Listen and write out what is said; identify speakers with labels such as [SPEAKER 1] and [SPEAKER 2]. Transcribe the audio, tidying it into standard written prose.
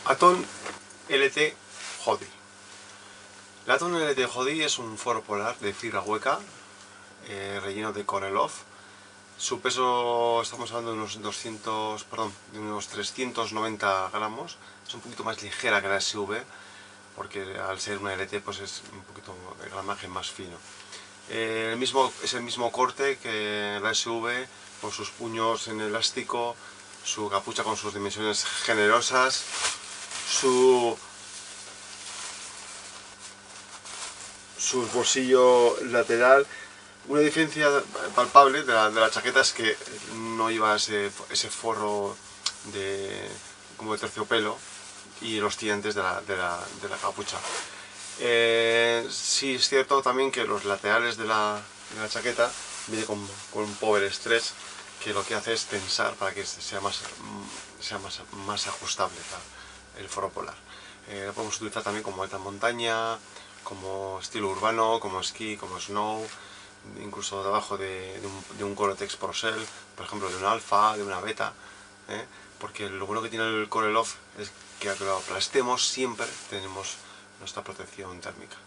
[SPEAKER 1] Aton LT Hoodie. El Aton LT Hoodie es un foro polar de fibra hueca, relleno de Corelov. Su peso, estamos hablando de unos 390 gramos. Es un poquito más ligera que la SV, porque al ser una LT pues es un poquito el gramaje más fino. Es el mismo corte que la SV, con sus puños en elástico, su capucha con sus dimensiones generosas, su bolsillo lateral. Una diferencia palpable de la chaqueta es que no lleva ese forro como de terciopelo y los tirantes de la capucha. Sí es cierto también que los laterales de la chaqueta viene con un power stress, que lo que hace es tensar para que sea más ajustable el foro polar. Lo podemos utilizar también como alta montaña, como estilo urbano, como esquí, como snow, incluso debajo de un Gore-Tex Pro-Shell, por ejemplo de un Alpha, de una Beta, porque lo bueno que tiene el Corelov es que aunque lo aplastemos siempre tenemos nuestra protección térmica.